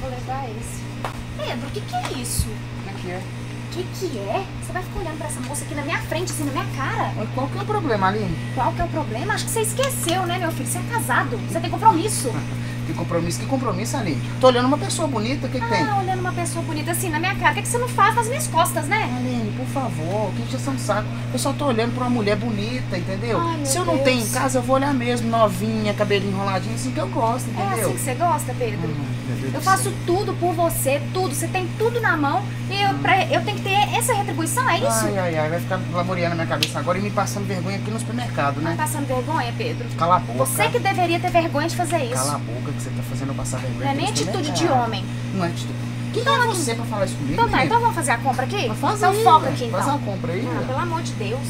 vou levar esse. Pedro, o que é isso? Como é que é? Que é? Você vai ficar olhando pra essa moça aqui na minha frente, assim, na minha cara? Mas qual que é o problema, Aline? Qual que é o problema? Acho que você esqueceu, né, meu filho? Você é casado, você tem compromisso. Que compromisso? Que compromisso, Aline? Tô olhando uma pessoa bonita, o que tem? Olhando uma pessoa bonita assim na minha cara, o que você não faz nas minhas costas, né? Aline, por favor, que injeção de saco. Eu só tô olhando pra uma mulher bonita, entendeu? Ai, meu Se eu não Deus. tenho em casa, eu vou olhar mesmo, novinha, cabelinho enroladinho, assim que eu gosto, É entendeu? assim que você gosta, Pedro? Meu Deus Eu do faço céu. tudo por você, tudo. Você tem tudo na mão e eu tenho que ter essa retribuição, é isso? Ai, vai ficar laboreando na minha cabeça agora e me passando vergonha aqui no supermercado, Tá né? passando vergonha, Pedro? Cala a boca. Você que deveria ter vergonha de fazer isso. Cala a boca que você tá fazendo eu passar vergonha. Não é aqui nem no atitude de supermercado. homem. Não é atitude. Quem é você pra falar isso comigo, Então tá, menina? então vamos fazer a compra aqui? Mas faz então aí, foca ué. aqui, Faz então. uma compra aí, ué. Pelo amor de Deus.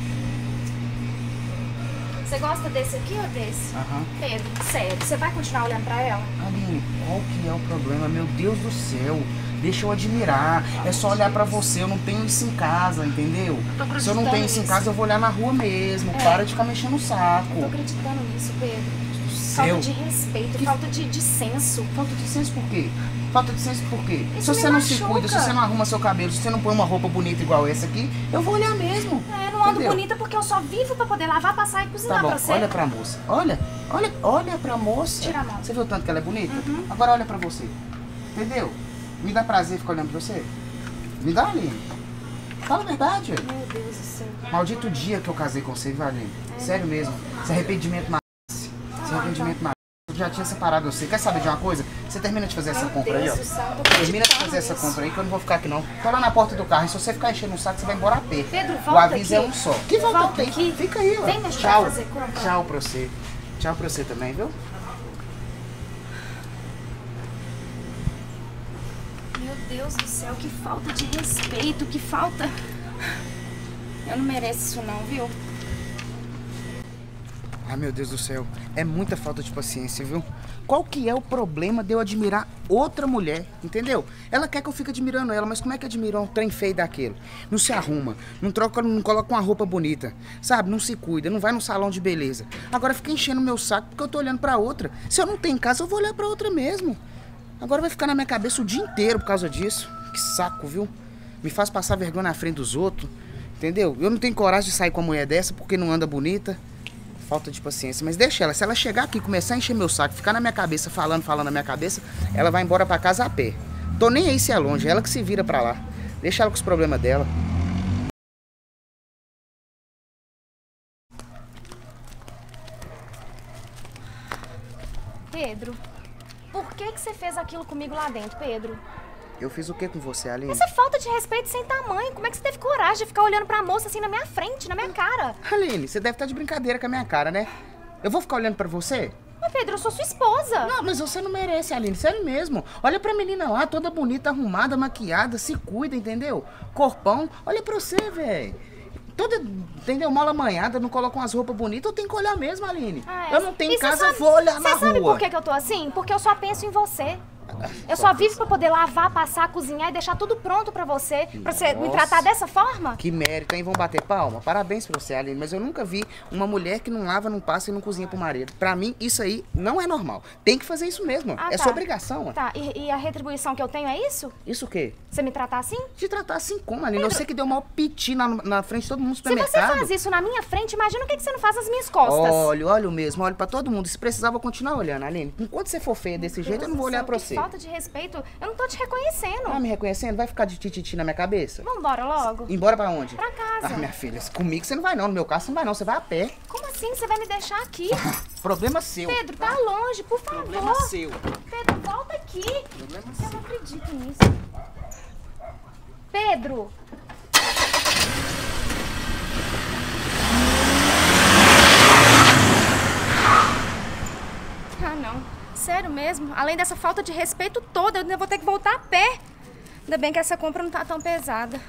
Você gosta desse aqui ou desse? Aham. Pedro, sério, você vai continuar olhando pra ela? Aline, qual que é o problema? Meu Deus do céu. Deixa eu admirar. É só olhar pra você. Eu não tenho isso em casa, entendeu? Se eu não tenho isso em casa, eu vou olhar na rua mesmo. Para de ficar mexendo o saco. Eu tô acreditando nisso, Pedro. Do Falta céu. de respeito, falta de senso. Falta de senso por quê? Falta de senso por quê? Isso Se me você não se machuca. cuida, se você não arruma seu cabelo, se você não põe uma roupa bonita igual essa aqui, eu vou olhar mesmo. Eu não ando Entendeu? bonita porque eu só vivo pra poder lavar, passar e cozinhar Tá bom, pra você. olha pra moça. Olha pra moça. Tira a mão. Você viu o tanto que ela é bonita? Agora olha pra você. Entendeu? Me dá prazer ficar olhando pra você? Me dá, Aline. Fala a verdade. Meu Deus do céu. Maldito dia que eu casei com você, viu, Aline? Sério mesmo. Esse arrependimento matasse. Esse arrependimento matasse. Eu já tinha separado você. Quer saber de uma coisa? Você termina de fazer essa Meu compra aí, Deus ó. do céu, eu tô Termina de acreditando fazer essa nisso. compra aí que eu não vou ficar aqui não. Tô lá na porta do carro e se você ficar enchendo o saco, você vai embora a pé. Pedro, O volta aviso aqui. é um só. Que volta aqui? Fica aí, ó. Vem me ajudar Tchau. a fazer compra. Tchau pra você. Tchau pra você também, viu? Meu Deus do céu, que falta de respeito, que falta... Eu não mereço isso não, viu? Ai, meu Deus do céu. É muita falta de paciência, viu? Qual que é o problema de eu admirar outra mulher, entendeu? Ela quer que eu fique admirando ela, mas como é que admira um trem feio daquele? Não se arruma, não coloca uma roupa bonita, sabe? Não se cuida, não vai no salão de beleza. Agora fica enchendo meu saco porque eu tô olhando pra outra. Se eu não tenho em casa, eu vou olhar pra outra mesmo. Agora vai ficar na minha cabeça o dia inteiro por causa disso. Que saco, viu? Me faz passar vergonha na frente dos outros, entendeu? Eu não tenho coragem de sair com uma mulher dessa porque não anda bonita. Falta de paciência, mas deixa ela. Se ela chegar aqui e começar a encher meu saco, ficar na minha cabeça, falando na minha cabeça, ela vai embora pra casa a pé. Tô nem aí se é longe, é ela que se vira pra lá. Deixa ela com os problemas dela. Pedro, por que você fez aquilo comigo lá dentro, Pedro? Eu fiz o que com você, Aline? Essa falta de respeito sem tamanho. Como é que você teve coragem de ficar olhando pra moça assim na minha frente, na minha cara? Aline, você deve estar de brincadeira com a minha cara, né? Eu vou ficar olhando pra você? Mas, Pedro, eu sou sua esposa. Não, mas você não merece, Aline, sério mesmo. Olha pra menina lá, toda bonita, arrumada, maquiada, se cuida, entendeu? Corpão, olha pra você, velho. Toda, entendeu? Mola manhada, não coloca umas roupas bonitas, eu tenho que olhar mesmo, Aline. Eu não tenho em casa, eu vou olhar na rua. Você sabe por que eu tô assim? Porque eu só penso em você. Eu só vivo pra poder lavar, passar, cozinhar e deixar tudo pronto pra você me tratar dessa forma? Que mérito, hein? Vão bater palma? Parabéns pra você, Aline. Mas eu nunca vi uma mulher que não lava, não passa e não cozinha pro marido. Pra mim, isso aí não é normal. Tem que fazer isso mesmo. Ah, É tá. sua obrigação. Tá, e a retribuição que eu tenho é isso? Isso o quê? Você me tratar assim? Te tratar assim como, Aline? Eu sei que deu maior piti na frente de todo mundo no Se você supermercado. faz isso na minha frente, imagina o que você não faz nas minhas costas. Olha mesmo, olho pra todo mundo. Se precisar, eu vou continuar olhando, Aline. Enquanto você for feia desse jeito, eu não vou olhar pra você. Falta de respeito. Eu não tô te reconhecendo. Tá me reconhecendo? Vai ficar de tititi na minha cabeça? Vambora logo. Embora pra onde? Pra casa. Ah, minha filha, comigo você não vai não. No meu caso, você não vai não. Você vai a pé. Como assim? Você vai me deixar aqui? Problema seu. Pedro, tá longe, por favor. Problema seu. Pedro, volta aqui. Problema Eu seu. não acredito nisso. Pedro! Ah, não. Sério mesmo? Além dessa falta de respeito toda, eu ainda vou ter que voltar a pé. Ainda bem que essa compra não tá tão pesada.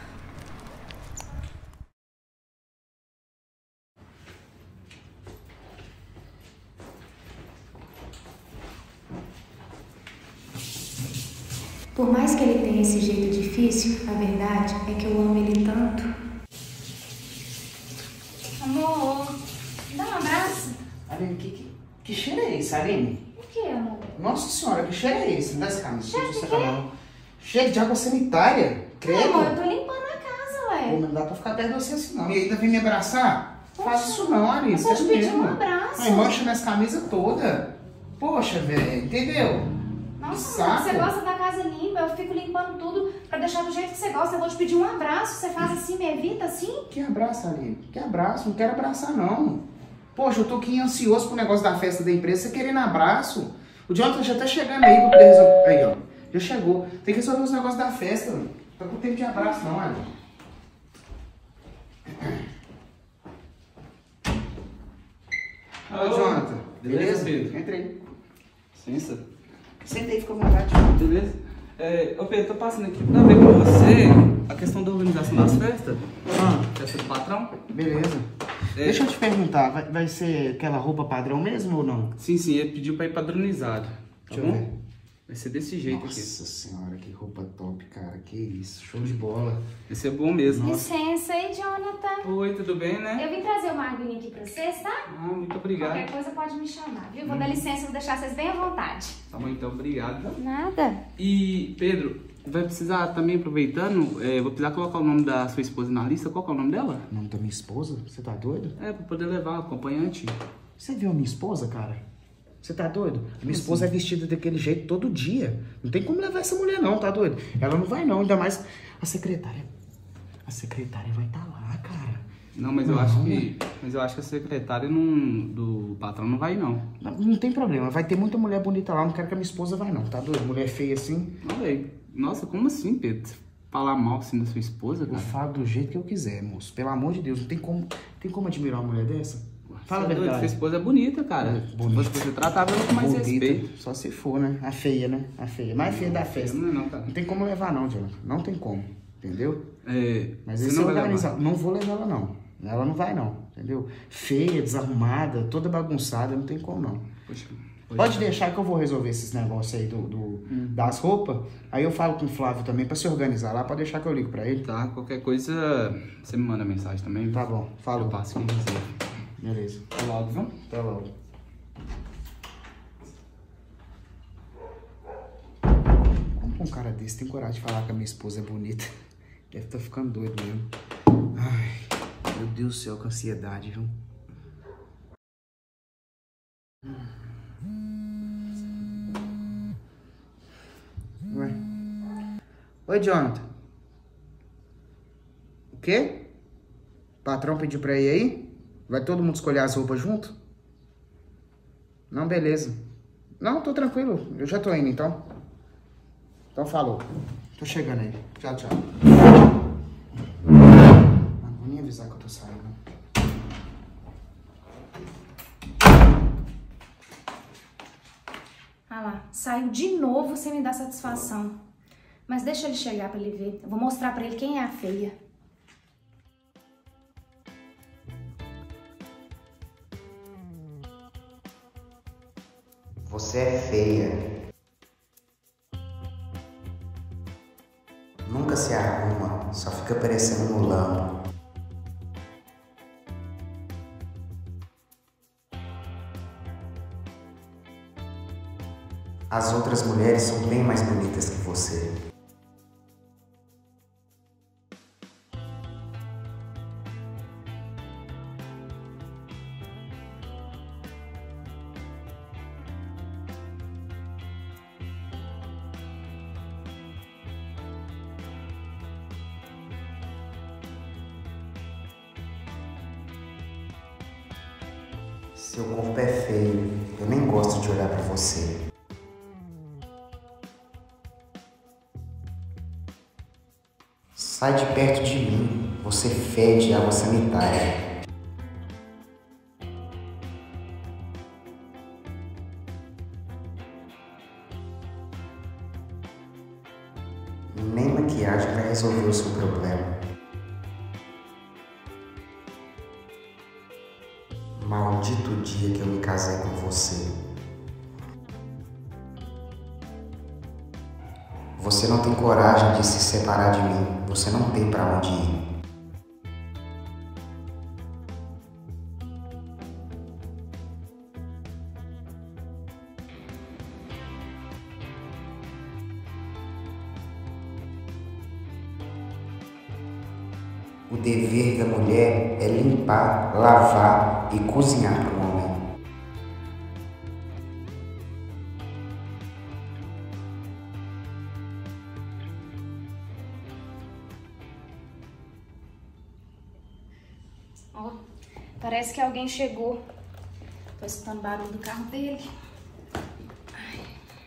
Por mais que ele tenha esse jeito difícil, a verdade é que eu amo ele tanto. Amor, dá um abraço. Aline, que cheiro é esse, Aline? O que, amor? Nossa senhora, que cheiro é esse? Dessa camisa. Cheiro de quê? Cheiro de água sanitária. Credo. Amor, eu tô limpando a casa, Pô, ué. mas não dá pra ficar perto de você assim não. E ainda vem me abraçar? Faz isso não, Ari. Eu só te pedi um abraço. Ai, mancha nessa camisa toda. Poxa, velho, entendeu? Nossa, amor, você gosta da casa limpa, eu fico limpando tudo pra deixar do jeito que você gosta. Eu vou te pedir um abraço, você faz assim, me evita assim? Que abraço, Ari? Que abraço? Não quero abraçar, não. Poxa, eu tô aqui ansioso pro negócio da festa da empresa, você querendo abraço. O Jonathan já tá chegando aí pra poder resolver. Aí, ó. Já chegou. Tem que resolver os negócios da festa, mano. Não tá com tempo de abraço, não, Ari. Oi, Jonathan. Beleza, Pedro? Entrei. Licença. Senta aí, fica à vontade. Beleza? Ô Pedro, tô passando aqui pra ver com você a questão da organização das festas. Festa do patrão. Beleza. Deixa eu te perguntar, vai ser aquela roupa padrão mesmo ou não? Sim, ele pediu pra ir padronizado. Tá Deixa eu bom? ver. Vai ser desse jeito Nossa aqui. senhora, que roupa top, cara. Que isso, show de bola. Vai ser bom mesmo. Licença aí, Jonathan. Oi, tudo bem, né? Eu vim trazer uma aguinha aqui pra vocês, tá? Ah, muito obrigado. Qualquer coisa pode me chamar, viu? Vou dar licença, vou deixar vocês bem à vontade. Tá bom, então, obrigado. Nada. E, Pedro, vai precisar também, aproveitando, vou precisar colocar o nome da sua esposa na lista. Qual que é o nome dela? O nome da minha esposa? Você tá doido? Pra poder levar acompanhante. Você viu a minha esposa, cara? Você tá doido? A minha esposa é vestida daquele jeito todo dia. Não tem como levar essa mulher não, tá doido? Ela não vai não, ainda mais a secretária. A secretária vai estar lá, cara. Não, mas eu acho que a secretária do patrão não vai, não. Não tem problema, vai ter muita mulher bonita lá, não quero que a minha esposa vá não, tá doido? Mulher feia assim. Olha aí. Nossa, como assim, Pedro? Falar mal assim da sua esposa, Eu cara? falo do jeito que eu quiser, moço. Pelo amor de Deus, não tem como admirar uma mulher dessa? Fala a Você é doido? verdade. Sua esposa é bonita, cara. Bonita. Se você tratava ela com mais Bonita, respeito. só se for, né? A feia, né? A feia. Mais feia da festa. Não é não, cara. Não tem como levar não, Jonathan. Não tem como, entendeu? Mas você esse não é vai organizado. levar. Não vou levar ela não. Ela não vai não, entendeu? Feia, desarrumada, toda bagunçada, não tem como não. Poxa, Pode deixar que eu vou resolver esses negócios aí das roupas. Aí eu falo com o Flávio também pra se organizar lá, pode deixar que eu ligo pra ele. Tá, qualquer coisa, você me manda mensagem também. Tá bom, Eu falou. passo aqui reserva. Beleza. Até logo, viu? Até logo. Como que um cara desse tem coragem de falar que a minha esposa é bonita? Deve estar ficando doido mesmo. Ai, meu Deus do céu, que ansiedade, viu? Ué. Oi, Jonathan. O quê? O patrão pediu pra ir aí? Vai todo mundo escolher as roupas junto? Não, beleza. Não, tô tranquilo. Eu já tô indo, então. Então falou. Tô chegando aí. Tchau, tchau. Não vou nem avisar que eu tô saindo. Ah lá, saiu de novo sem me dar satisfação. Mas deixa ele chegar pra ele ver. Eu vou mostrar pra ele quem é a feia. Você é feia. Nunca se arruma, só fica parecendo um mulambo. As outras mulheres são bem mais bonitas que você. Seu corpo é feio, eu nem gosto de olhar pra você. Sai de perto de mim, você fede água sanitária. Nem maquiagem pra resolver o seu problema. Maldito dia que eu me casei com você. Você não tem coragem de se separar de mim. Você não tem pra onde ir. O dever da mulher é limpar, lavar e cozinhar para o homem. Ó, parece que alguém chegou. Tô escutando barulho do carro dele. Ai.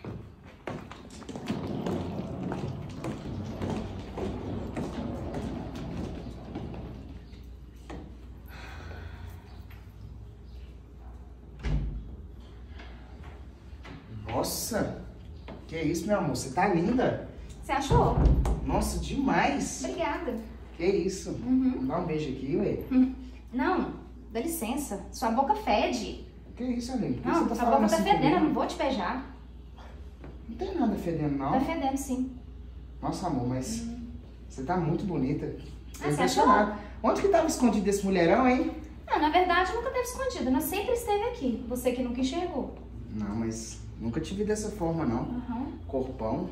Nossa, que isso, meu amor? Você tá linda. Você achou? Nossa, demais. Obrigada. Que isso? Dá um beijo aqui, ué. Não, dá licença. Sua boca fede. Que isso, Aline? Por que Não, você tá sua falando boca tá assim fedendo, eu comigo? não vou te beijar. Não tem nada fedendo, não. Tá fedendo, sim. Nossa, amor, mas você tá muito bonita. Tô Ah, você impressionado. Onde que tava escondido esse mulherão, hein? Não, na verdade nunca teve escondido, né? Sempre esteve aqui. Você que nunca enxergou. Não, mas nunca te vi dessa forma, não. Corpão.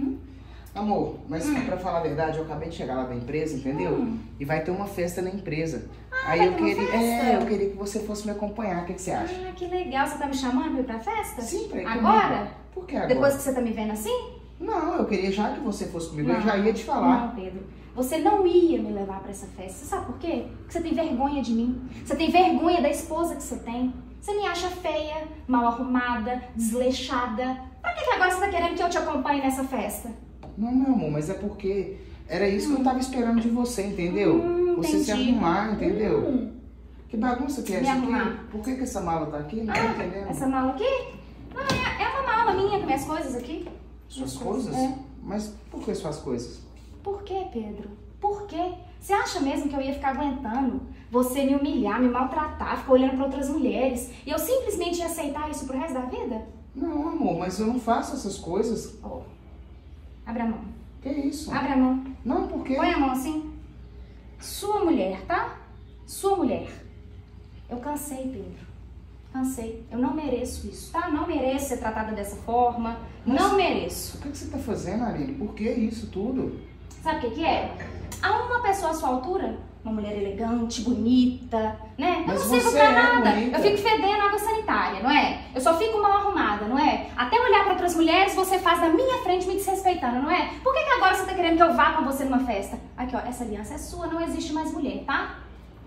Amor, mas pra falar a verdade, eu acabei de chegar lá da empresa, entendeu? E vai ter uma festa na empresa. Aí vai eu ter uma queria, festa? eu queria que você fosse me acompanhar. O que você acha? Ah, que legal. Você tá me chamando pra ir pra festa? Sim, pra ir Agora? comigo. Por que agora? Depois que você tá me vendo assim? Não, eu queria já que você fosse comigo, eu já ia te falar. Não, Pedro. Você não ia me levar pra essa festa. Você sabe por quê? Porque você tem vergonha de mim. Você tem vergonha da esposa que você tem. Você me acha feia, mal arrumada, desleixada. Pra que agora você tá querendo que eu te acompanhe nessa festa? Não, meu amor, mas é porque era isso que eu tava esperando de você, entendeu? Você se entendi. arrumar, entendeu? Que bagunça que é Me essa arrumar. aqui? Por que essa mala tá aqui? Não tô entendendo. Essa mala aqui? Não, é uma mala minha com minhas coisas aqui. Suas coisas? É. Mas por que suas coisas? Por quê, Pedro? Por quê? Você acha mesmo que eu ia ficar aguentando você me humilhar, me maltratar, ficar olhando pra outras mulheres e eu simplesmente ia aceitar isso pro resto da vida? Não, amor, mas eu não faço essas coisas. Ó, abre a mão. Que isso? Abre a mão. Não, por quê? Põe a mão assim. Sua mulher, tá? Sua mulher. Eu cansei, Pedro. Cansei. Eu não mereço isso, tá? Não mereço ser tratada dessa forma. Mas não mereço. O que você tá fazendo, Aline? Por que isso tudo? Sabe o que é? Há uma pessoa à sua altura, uma mulher elegante, bonita, né? Eu Mas não sirvo você pra é nada. bonita. Eu fico fedendo água sanitária, não é? Eu só fico mal arrumada, não é? Até olhar pra outras mulheres, você faz na minha frente me desrespeitando, não é? Por que agora você tá querendo que eu vá com você numa festa? Aqui, ó, essa aliança é sua, não existe mais mulher, tá?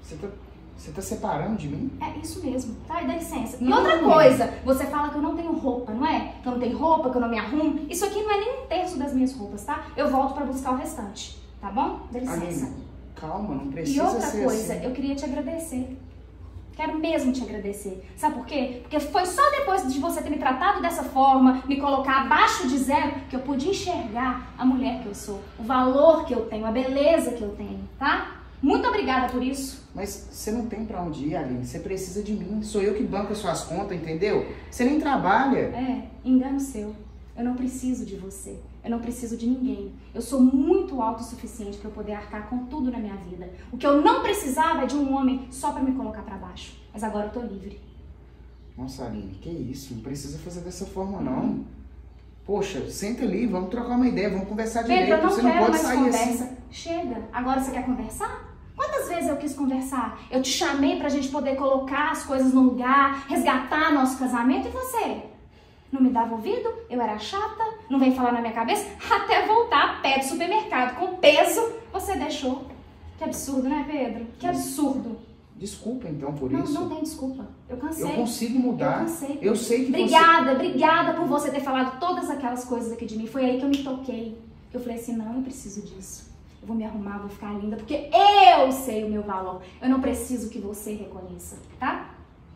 Você tá separando de mim? É isso mesmo, tá? E dá licença. E Não, outra não. coisa, você fala que eu não tenho roupa, não é? Que eu não tenho roupa, que eu não me arrumo. Isso aqui não é nem um terço das minhas roupas, tá? Eu volto pra buscar o restante, tá bom? Dá licença. Aline, calma, não E precisa outra ser coisa, assim. eu queria te agradecer. Quero mesmo te agradecer. Sabe por quê? Porque foi só depois de você ter me tratado dessa forma, me colocar abaixo de zero, que eu pude enxergar a mulher que eu sou, o valor que eu tenho, a beleza que eu tenho, tá? Muito obrigada por isso. Mas você não tem pra onde ir, Aline. Você precisa de mim. Sou eu que banco as suas contas, entendeu? Você nem trabalha. É, engano seu. Eu não preciso de você. Eu não preciso de ninguém. Eu sou muito autossuficiente para eu poder arcar com tudo na minha vida. O que eu não precisava é de um homem só para me colocar para baixo. Mas agora eu tô livre. Nossa, Aline, que isso? Não precisa fazer dessa forma, não. Poxa, senta ali, vamos trocar uma ideia, vamos conversar Pedro, direito. eu não Você quero não pode mais sair conversa. assim. Chega. Agora você quer conversar? Quantas vezes eu quis conversar? Eu te chamei pra gente poder colocar as coisas no lugar, resgatar nosso casamento, e você? Não me dava ouvido? Eu era chata? Não vem falar na minha cabeça? Até voltar a pé do supermercado com peso, você deixou. Que absurdo, né, Pedro? Que absurdo. Desculpa, então, por Não, isso. não tem desculpa. Eu cansei. Eu consigo mudar. Eu cansei. Eu sei que Obrigada por você ter falado todas aquelas coisas aqui de mim. Foi aí que eu me toquei. Eu falei assim, não, eu preciso disso. Eu vou me arrumar, vou ficar linda, porque eu sei o meu valor. Eu não preciso que você reconheça, tá?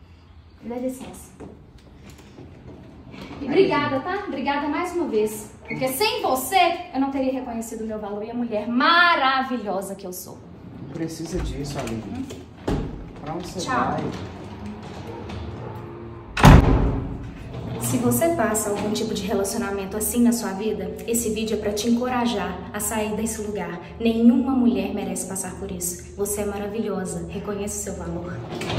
Dá licença. E obrigada, tá? Obrigada mais uma vez. Porque sem você, eu não teria reconhecido o meu valor e a mulher maravilhosa que eu sou. Não precisa disso, Aline. Pra onde você Tchau. vai? Se você passa algum tipo de relacionamento assim na sua vida, esse vídeo é pra te encorajar a sair desse lugar. Nenhuma mulher merece passar por isso. Você é maravilhosa. Reconheça o seu valor.